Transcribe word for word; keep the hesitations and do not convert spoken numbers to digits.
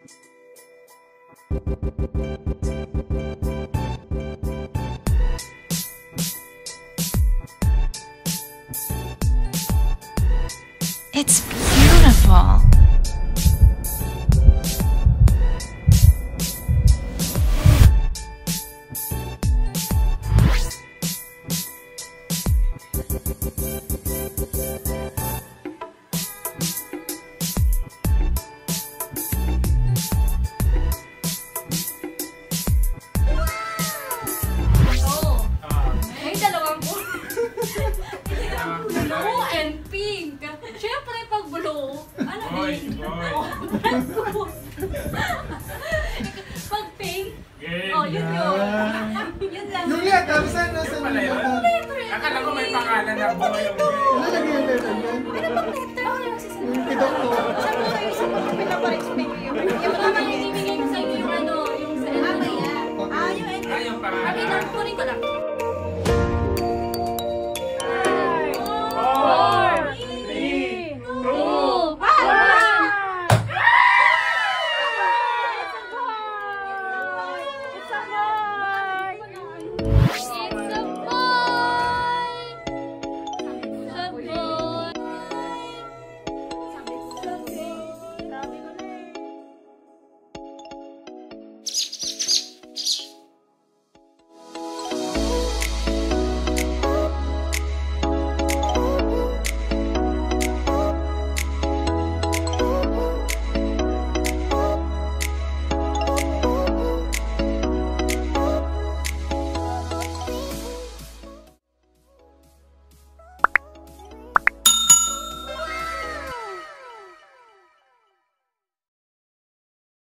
It's beautiful. Blue and pink. Siyempre, pag blue, ano din? Pag pink, oh, yun yun. Yun lang. Yung letter, saan na saan yung letter? Akala ko may pangalan na boy. Ano lagi yung letter yan? Ano bang letter? Ako yung magsasabi. Yung pitong to. Sabi ko kayo, isa pa pinaparex